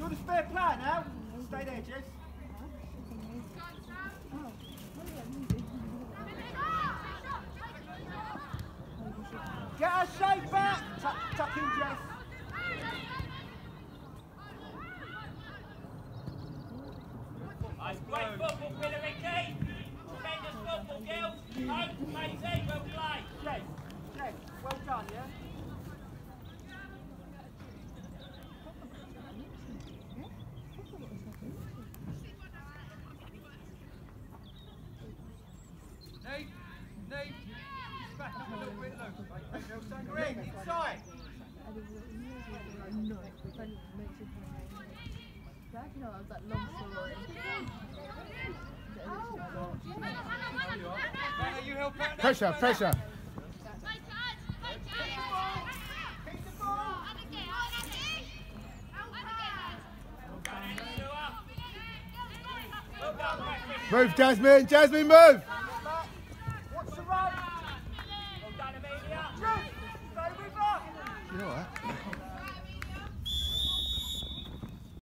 got a spare plan now? Stay there, Jess. Get her shape back! Tuck in, Jess. Great football, Pillaricki. Tremendous football, girls. Oh, Maisie, well played. Jess, well done, yeah? Nate, back up a little bit, look. Green, inside. No, I was like long story. You help out. Pressure. Keep the ball. Move, Jasmine, move! What's the run? Well done, Amelia. Stay with her. You know what?